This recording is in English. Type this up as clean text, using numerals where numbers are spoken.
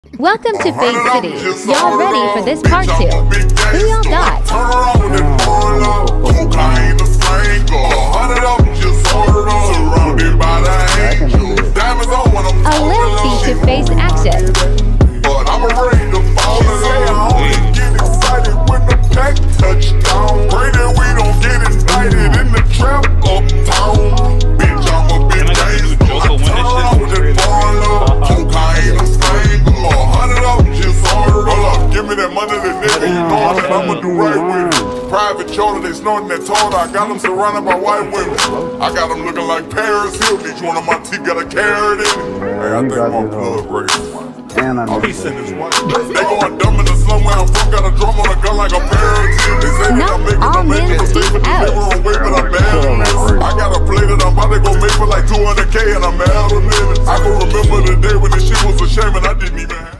Welcome to Fade City. Y'all ready for this part 2? Who y'all got? A little beat to face action. But I'm afraid to fall in love. Get excited when the pack touchdown. Pray that we don't get indicted in the trap uptown. Bitch, I'm a big gangster. I turn around with that foreign love. Cocaine, a single. $100 just ordered up. Give me that money, that nigga. You know that I'ma do right with it. Private charter, they snorting that tartar. I got them surrounded by white women. I got them looking like Paris Hilton. Each one of my teeth got a carrot in it. Hey, I think my blood racing. I'll be sitting this way. They going dumb in the slum where I'm from. Got a drum on a gun like a parrot. They say that I'm making a major mistake, but they were away, but I'm bad on this. I got a play that I'm about to go make for like 200K and I'm mad on it. I can remember the day when this shit was a shame and I didn't even have